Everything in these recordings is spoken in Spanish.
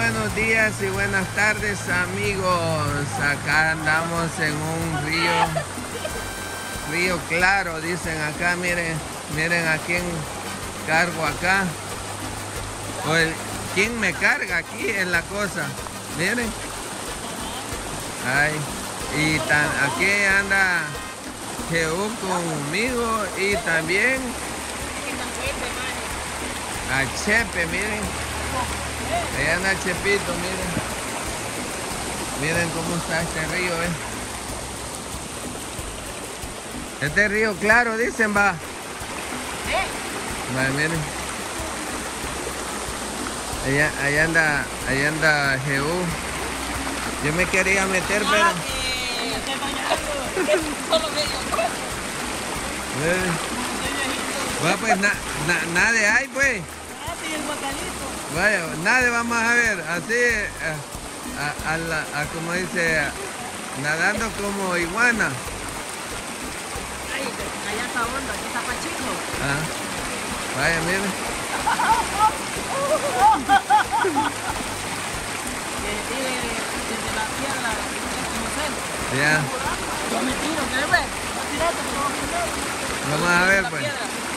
buenos días y buenas tardes, amigos. Acá andamos en un río claro, dicen acá. Miren a quién cargo acá. ¿Quién me carga aquí es la cosa? Miren. Ay, y aquí anda Jehú conmigo y también a Chepe, miren. Ahí anda Chepito, miren. Miren cómo está este río, Este río claro, dicen, va. Va, miren. Ahí anda Jehú. Yo me quería meter, pero... Va, pues nada hay, pues. Vaya, nada vamos a ver, así, como dice, nadando como iguana. Allá está hondo, aquí está Pachico. Vaya, miren. Desde la piedra, ya. Yo me tiro, ¿qué ves? Vamos a ver, pues.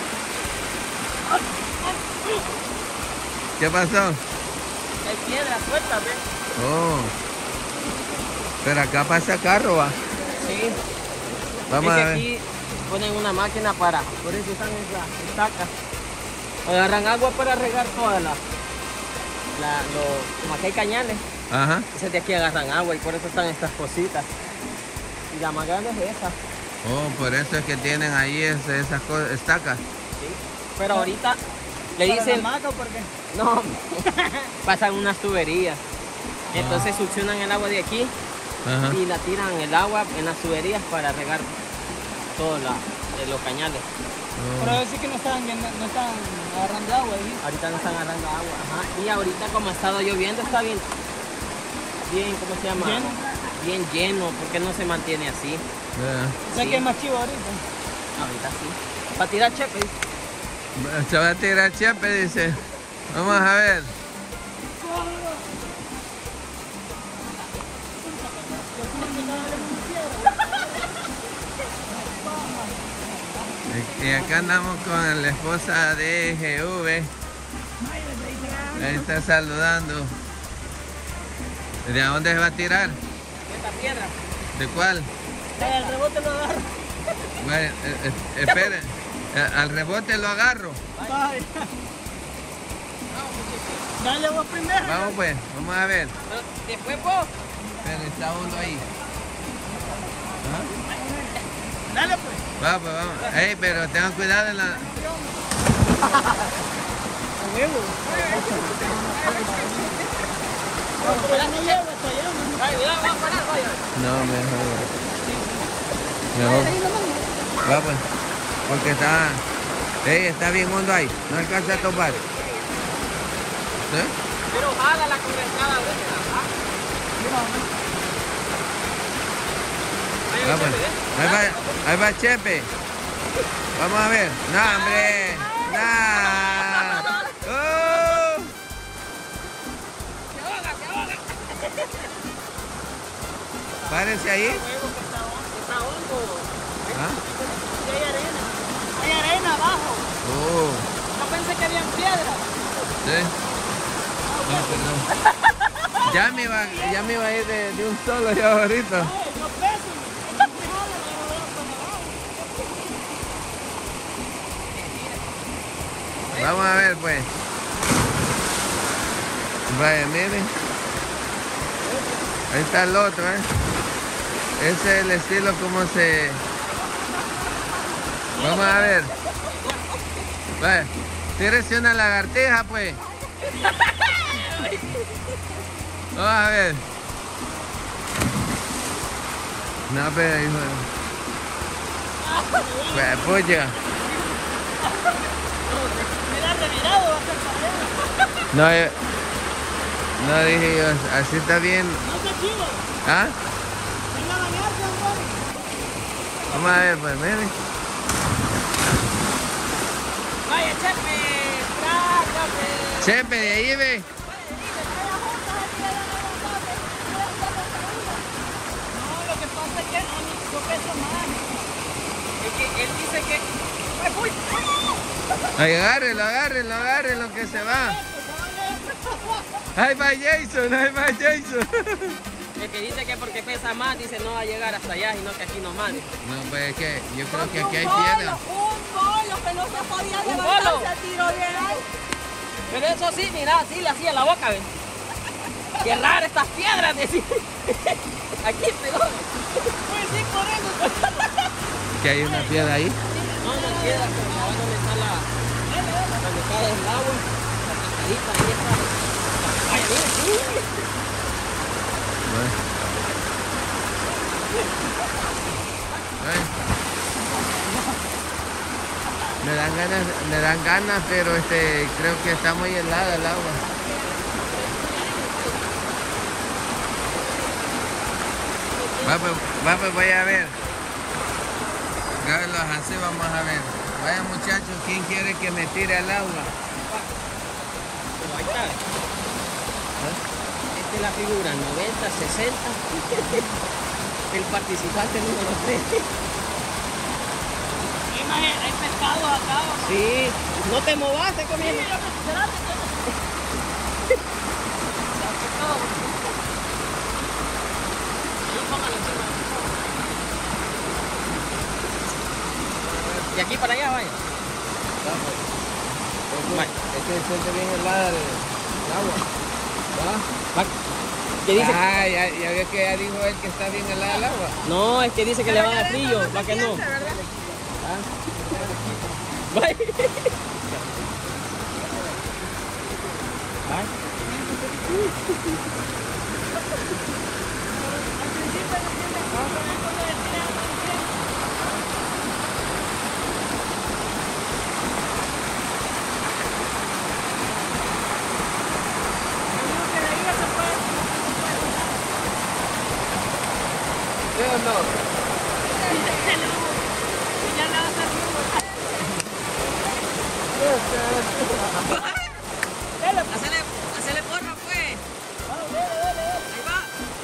¿Qué pasó? Hay piedra suelta, ¿ves? Oh. Pero acá pasa carro, ¿va? Sí. Vamos a ver. Aquí ponen una máquina por eso están esas estacas. Agarran agua para regar todas como aquí hay cañales. Ajá. Entonces de aquí agarran agua y por eso están estas cositas. Y la más grande es esa. Oh, por eso es que tienen ahí esas estacas. Sí. Pero ahorita le dicen... ¿Para por qué? No, pasan unas tuberías. Entonces succionan el agua de aquí. Ajá. Y la tiran el agua en las tuberías para regar todos los cañales. Pero decir que no están agarrando agua, ¿sí? Ahorita no están agarrando agua. Ajá. Y ahorita como ha estado lloviendo está bien, ¿cómo se llama? ¿Lleno? Bien lleno, porque no se mantiene así. O sea que es más chivo ahorita. Ahorita sí. Para tirar Chepe. Se va a tirar Chepe, dice. Vamos a ver. Y acá andamos con la esposa de Jehú. Ahí está saludando. ¿De dónde se va a tirar? De esta piedra. ¿De cuál? El rebote lo agarro. Bueno, esperen. Al rebote lo agarro. Vaya. Dale vos primero. Vamos pues, vamos a ver. Pero después vos. Pero está uno ahí. Dale pues. Vamos, vamos. Ey, pero tengan cuidado en la... No, mejor. Va pues. Porque está bien hondo ahí. No alcanza a topar. ¿Sí? Pero jala la condensada ahorita. Ahí va Chepe. Vamos a ver. No, hombre. Nah. Oh. Se ahoga. Párese ahí. Está hondo. Hay arena abajo. Oh. Yo pensé que habían piedras. ¿Sí? No, perdón. Ya me iba a ir de un solo yo ahorita. Vamos a ver pues. Vaya, miren. Ahí está el otro, Ese es el estilo como se... Vamos a ver. Vaya, tírese una lagartija pues. Vamos a ver. No, pero hijo. Pues, pucha. No, no dije yo, así está bien. ¿Ah? Vamos a ver, pues, miren. Vaya, Chepe, trágame. Chepe, de ahí ve. Es que él dice que... Ay, agárrenlo que se va. Ahí va Jason. El que dice que porque pesa más, dice no va a llegar hasta allá, sino que aquí nomás. No, pues es que yo creo que aquí hay piedra. Un bolo que no se podía levantar, se tiró de ahí. Pero eso sí, mira, así le hacía la boca, ¿ves? Qué raro estas piedras, decía. Aquí pegó. Pues sí, por eso. ¿Que hay una piedra ahí? No piedra, pero la donde está donde cae el agua, la cascadita, ahí está. Ay, mira, sí. Me dan ganas, pero creo que está muy helada el agua. Va, pues voy a ver. Los así vamos a ver. Vaya muchachos, ¿quién quiere que me tire al agua? Pero ahí está. Esta es la figura 90-60. El participante número 3. Hay pescado acá. Sí, no te movas, te comiendo. Y aquí para allá, vaya. Es que se siente bien helada el agua. ¿Va? ¿Qué dice? Ah, ya ve que ya dijo él que está bien helada el agua. No, es que dice que le va a dar frío, va que no. Bye. ¿Sí o no? Hacele porra, pues. Ahí va.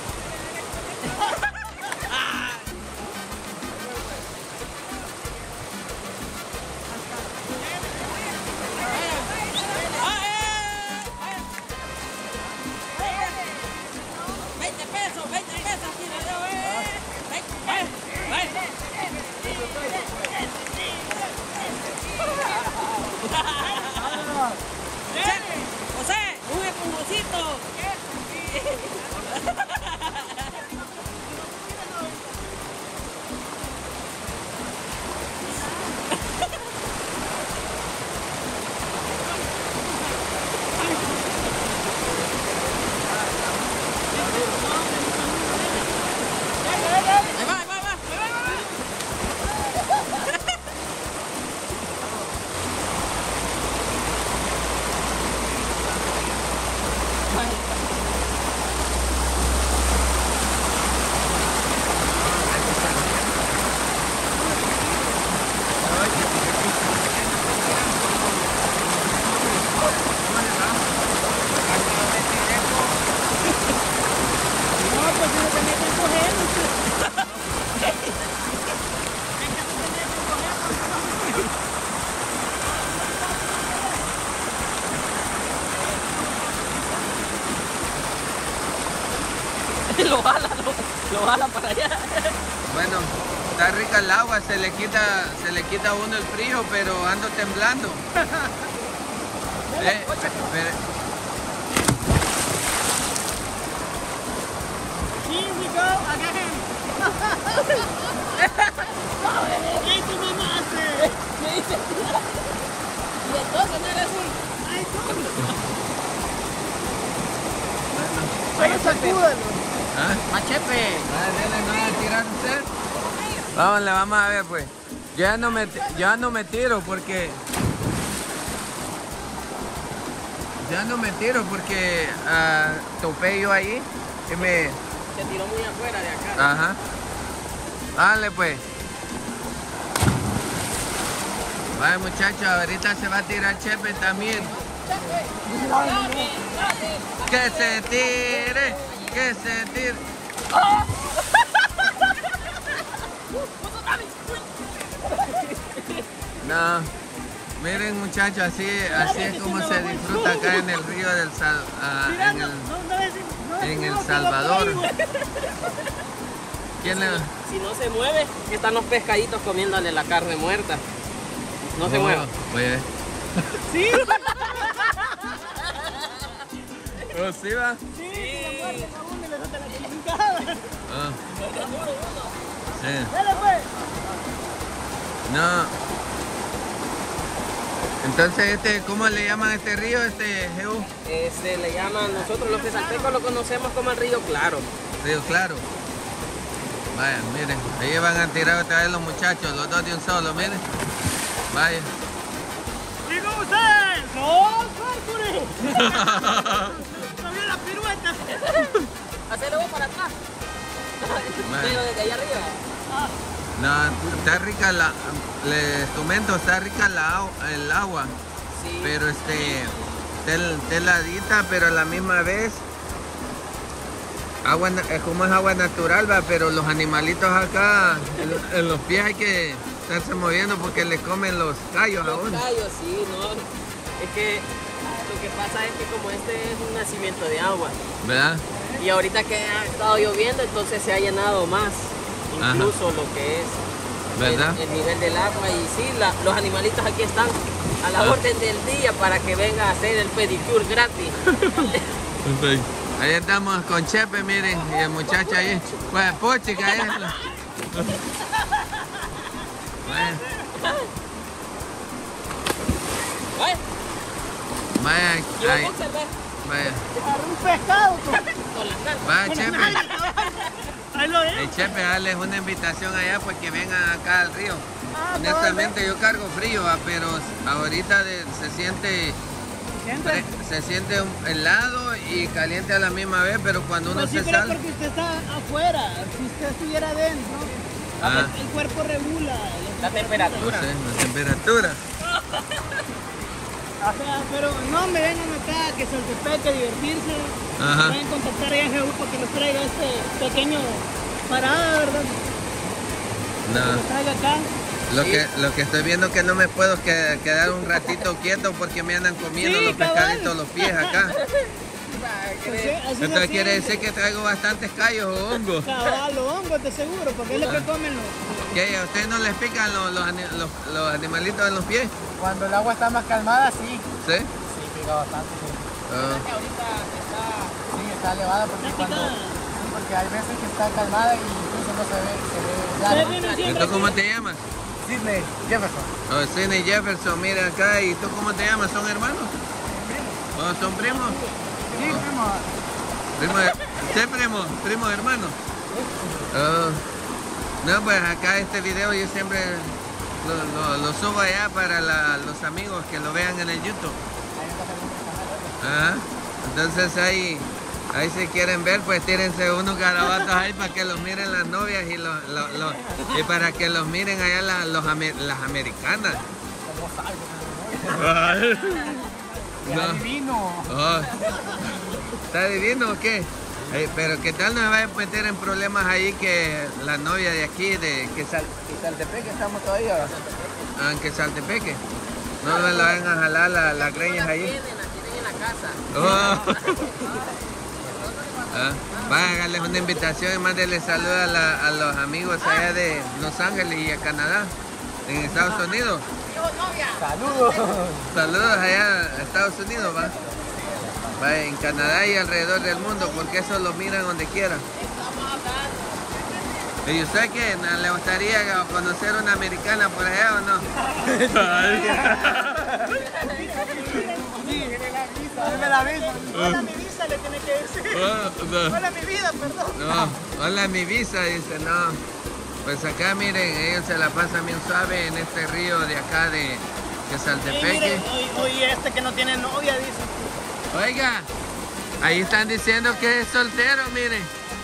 José, un esponjocito. Lo jala para allá. Bueno, está rica el agua, se le quita a uno el frío, pero ando temblando. Here we go again. ¿Qué tu mamá hace? Me dice. Y entonces no era así. Ay, sacúdalo. ¿Ah? Machepe. Dale, ¿no va a tirar usted? Vamos a ver pues. Yo ya no me tiro porque... topé yo ahí y me... Se tiró muy afuera de acá. Ajá. Dale pues. Vale muchachos, ahorita se va a tirar Chepe también. Que se tire. No, miren muchachos, así es como se disfruta acá en el río del en El Salvador. ¿Quién le... Si no se mueve, están los pescaditos comiéndole la carne muerta. No se mueve. Oye. Sí. ¿Oh, sí va? Sí, se muerde la una y le suelta la chingada. Sí. Dale pues. No. Entonces, ¿cómo le llaman a este río, Jehú? Le llaman, nosotros los quesaltecos lo conocemos como el Río Claro. Río Claro. Vaya, miren, ahí van a tirar otra vez los muchachos, los dos de un solo, miren. Vaya. ¿Y cómo ustedes? ¡No, Córcure! ¡No vio la pirueta! Hacelo vos para atrás. Pero desde allá arriba. No, está rica les comento, está rica el agua. Sí. Pero teladita, pero a la misma vez agua, como es agua natural, va, pero los animalitos acá en los pies hay que estarse moviendo porque les comen los callos a uno. Los callos, sí, no. Es que lo que pasa es que como este es un nacimiento de agua, ¿verdad? y ahorita que ha estado lloviendo, entonces se ha llenado más, incluso lo que es ¿verdad? El nivel del agua. Y sí, los animalitos aquí están a la orden del día para que venga a hacer el pedicure gratis. Ahí estamos con Chepe, miren, y el muchacho ahí, pues pochica es. Vaya, ahí. Vaya. Un pescado. Vaya, Chepe. Ahí lo es. Hey, Chepe, darles una invitación allá pues que vengan acá al río. Honestamente yo cargo frío, pero ahorita se siente helado y caliente a la misma vez, pero cuando uno se sale... porque usted está afuera, si usted estuviera adentro, el cuerpo regula la temperatura. No sé, la temperatura. O sea, pero no me vengan acá que Saltepeque, divertirse. Pueden contactar a Jehú para que nos traiga este pequeño parada, ¿verdad? No. Que nos traiga acá. Lo que estoy viendo es que no me puedo quedar un ratito quieto porque me andan comiendo los pescaditos los pies acá. Esto quiere decir que traigo bastantes callos o hongos. Cabal, los hongos de seguro, porque es lo que comen los... ¿Qué? ¿A ustedes no les pican los animalitos en los pies? Cuando el agua está más calmada, sí. ¿Sí? Sí, pica bastante. Ahorita está elevada porque hay veces que está calmada y incluso no se ve. ¿Y tú cómo te llamas? Sidney Jefferson. Oh, Sidney Jefferson, mira acá. ¿Y tú cómo te llamas? ¿Son hermanos? ¿Oh, son primos? Sí, primo. ¿Primo hermano? Oh. No, pues acá este video yo siempre lo subo allá para los amigos que lo vean en el YouTube. Entonces ahí si quieren ver, pues tírense unos garabatos ahí para que los miren las novias y para que los miren allá las americanas. Está divino. Oh. ¿Está divino o qué? Pero ¿qué tal no me vaya a meter en problemas ahí que la novia de aquí, que Saltepeque estamos todavía? Que Saltepeque. No me la van a jalar las greñas ahí. La tienen en la casa. Vaya a darles una invitación y mándenle saludos a los amigos allá de Los Ángeles y a Canadá, en Estados Unidos. Saludos. Saludos allá a Estados Unidos, va. Vaya, en Canadá y alrededor del mundo, porque eso lo miran donde quiera. ¿Y usted qué? ¿Le gustaría conocer una americana por allá o no? Dame la visa. Hola, mi visa le tiene que decir. Hola, mi vida, perdón. No, hola, mi visa, dice, no. Pues acá, miren, ellos se la pasan bien suave en este río de acá de Saltepeque. Oye, este que no tiene novia, dice. Oiga, ahí están diciendo que es soltero, miren.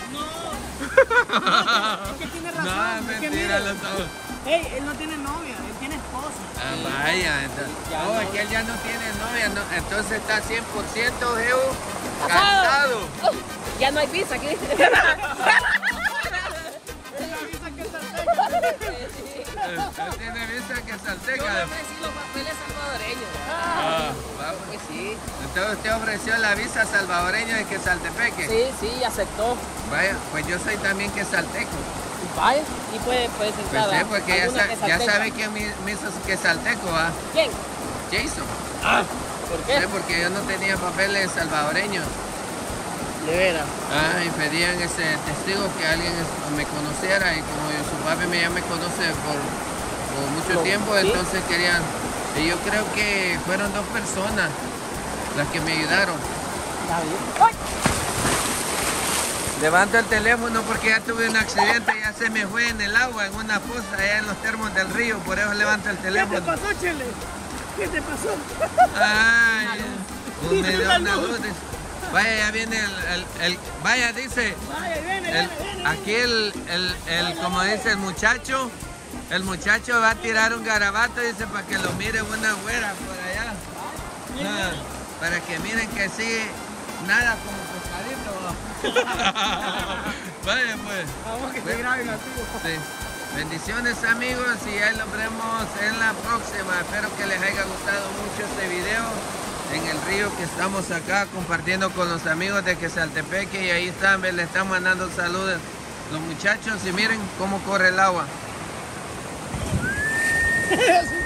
No. Es que tiene razón. No, es mentira, los dos. Ey, él no tiene novia, él tiene esposa. Vaya, entonces, es que él ya no tiene novia, no, entonces está 100% Jehú casado. Ya no hay pizza aquí. La visa que está tiene visa quesalteca. Yo le ofrecí los papeles salvadoreños. Pues sí. Entonces usted ofreció la visa salvadoreña de Quesaltepeque. Sí, sí, aceptó. Vaya, pues yo soy también quesalteco. Vaya, y puede entrar. Pues sí, porque ya sabe quién me hizo quesalteco, ¿va? ¿Quién? Jason. ¿Por qué? Sí, porque yo no tenía papeles salvadoreños. De veras. Y pedían ese testigo que alguien me conociera y como su papi ya me conoce por mucho tiempo, ¿sí? Entonces querían, y yo creo que fueron 2 personas las que me ayudaron. Está bien. ¡Ay! Levanto el teléfono porque ya tuve un accidente, ya se me fue en el agua, en una fosa allá en los termos del río, por eso levanto el teléfono. ¿Qué te pasó, Chele? ¿Qué te pasó? Ay, me dio una luz. Vaya, ya viene vaya, dice, Vaya, viene. aquí como dice el muchacho va a tirar un garabato, dice, para que lo mire una güera por allá. Para que miren que sí, nada como pescadito. Vaya, pues. Vamos que se graben así. Sí. Bendiciones, amigos, y ahí nos vemos en la próxima. Espero que les haya gustado mucho este video en el río que estamos acá compartiendo con los amigos de Quesaltepeque, y ahí están, le están mandando saludos los muchachos y miren cómo corre el agua.